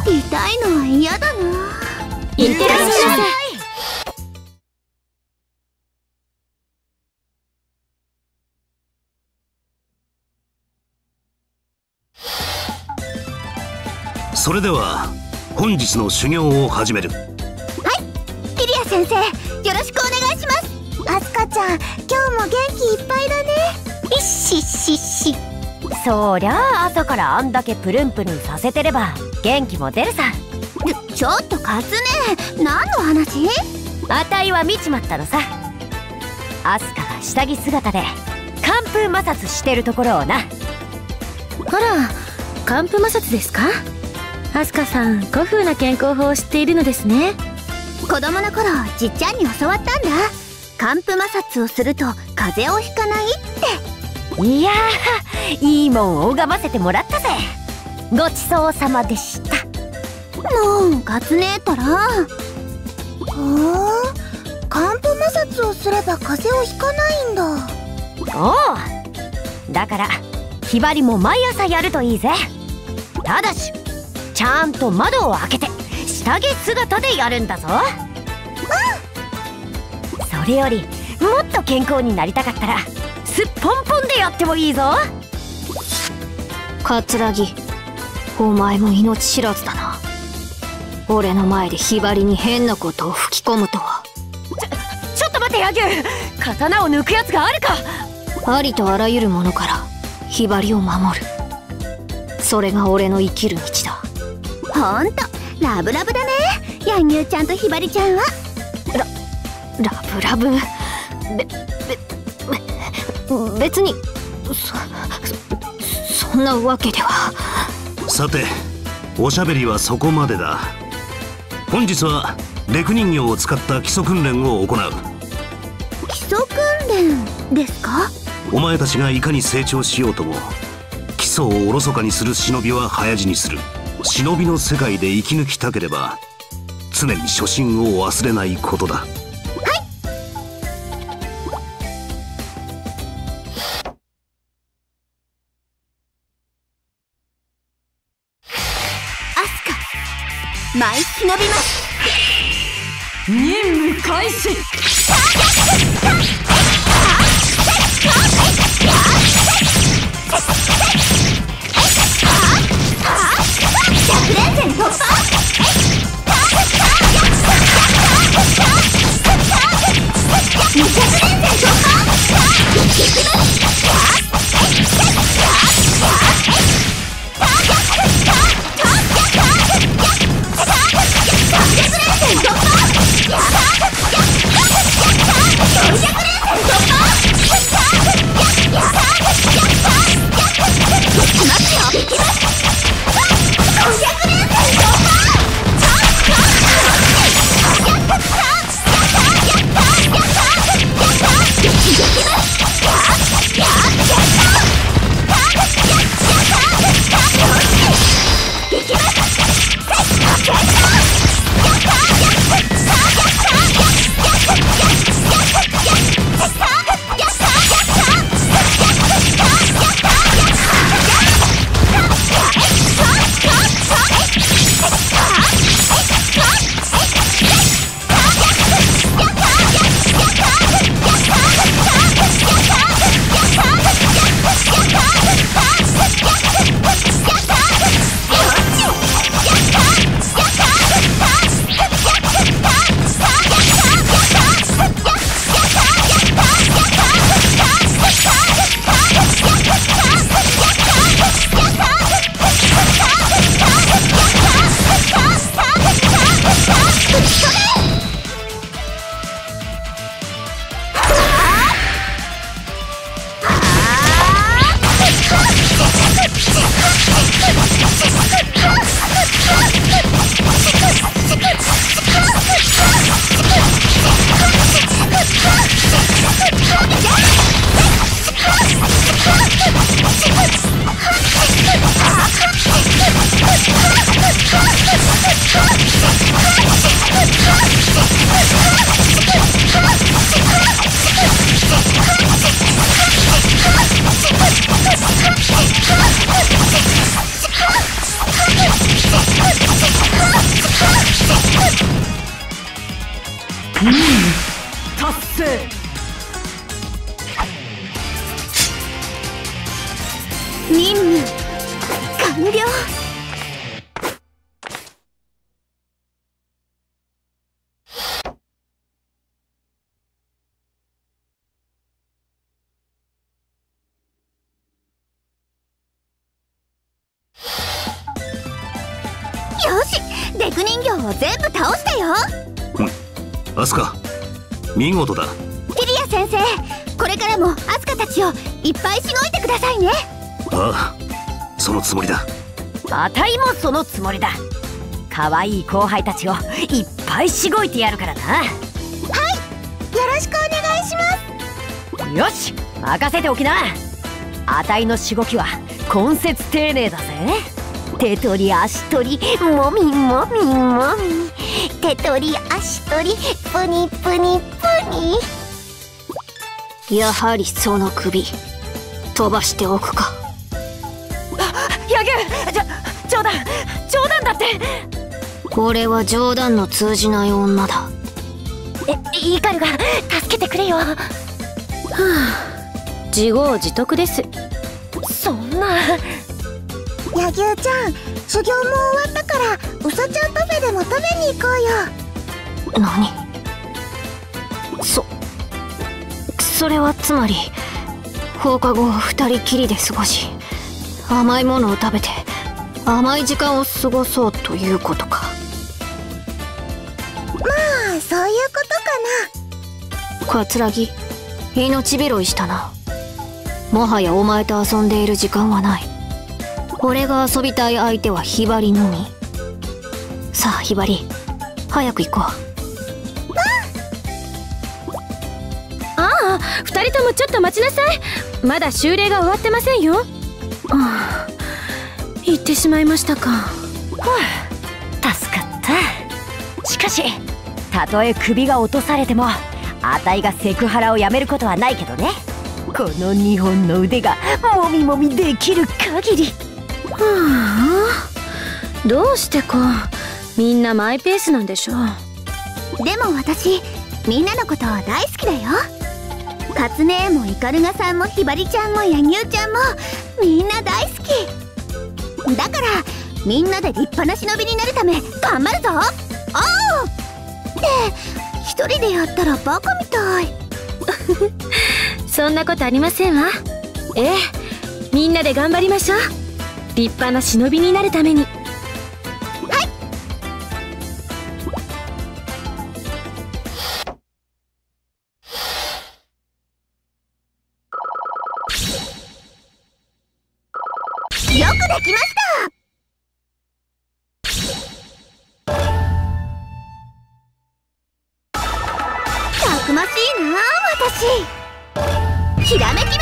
痛いのは嫌だな。 いってらっしゃい。 それでは本日の修行を始める。 はい、キリア先生、よろしくお願いします。アスカちゃん、今日も元気いっぱいだね。いっしっしっし。 そりゃあ朝からあんだけプルンプルンさせてれば元気も出るさ。 ちょっとカツネ、何の話？ あたいは見ちまったのさ。アスカが下着姿で寒風摩擦してるところをな。 あら、寒風摩擦ですか？アスカさん、古風な健康法を知っているのですね。 子供の頃、じっちゃんに教わったんだ。寒風摩擦をすると風邪をひかないって。 いやー、いいもん拝ませてもらったぜ。ごちそうさまでした。 もうカツネったら。寒風摩擦をすれば風邪をひかないんだ。 おう、だからひばりも毎朝やるといいぜ。ただしちゃんと窓を開けて下着姿でやるんだぞ。それよりもっと健康になりたかったらすっぽんぽんでやってもいいぞ。 桂木、お前も命知らずだな。俺の前でひばりに変なことを吹き込むとは。 ちょっと待て柳生、刀を抜くやつがあるか。 ありとあらゆるものからひばりを守る。それが俺の生きる道だ。 ほんとラブラブだね、ヤンニューちゃんとひばりちゃんは。 ラブラブ。別にそんなわけでは。 さて、おしゃべりはそこまでだ。本日はレク人形を使った基礎訓練を行う。 基礎訓練ですか？ お前たちがいかに成長しようとも基礎をおろそかにする忍びは早死にする。忍びの世界で生き抜きたければ常に初心を忘れないことだ。 舞い忍びます。 任務開始。 100連戦突破。200連戦突破。300連戦突破。 無料。よし、デク人形を全部倒してよ。 アスカ、見事だ。 ティリア先生、これからもアスカたちをいっぱいしごいてくださいね。 ああ、そのつもりだ。 あたいもそのつもりだ。可愛い後輩たちをいっぱいしごいてやるからな。 はい、よろしくお願いします。 よし、任せておきな。あたいのしごきは根節丁寧だぜ。手取り足取り、もみもみもみ、手取り足取り、プニプニプニ。 やはりその首飛ばしておくか。 ヤギュ、冗談だって。 俺は冗談の通じない女だ。 イカルが助けてくれよ。はあ、自業自得です。 そんな。 ヤギュウちゃん、修行も終わったからウサちゃんパフェでも食べに行こうよ。 何？それはつまり放課後を二人きりで過ごし、甘いものを食べて甘い時間を過ごそうということか。 まあそういうことかな。 桂木、命拾いしたな。もはやお前と遊んでいる時間はない。俺が遊びたい相手はひばりのみ。さあひばり、早く行こう。 ああ、二人ともちょっと待ちなさい。まだ修練が終わってませんよ。ああ、行ってしまいましたか。 助かった。しかし、たとえ首が落とされてもあたいがセクハラをやめることはないけどね。この2本の腕がもみもみできる限り。 はあ、どうしてこうみんなマイペースなんでしょう。 でも私、みんなのこと大好きだよ。カツネもイカルガさんもひばりちゃんもヤギウちゃんもみんな大好きだから、みんなで立派な忍びになるため頑張るぞ。おうって一人でやったらバカみたい。 そんなことありませんわ。ええ、みんなで頑張りましょう。立派な忍びになるために。 よくできました。たくましいな私。ひらめき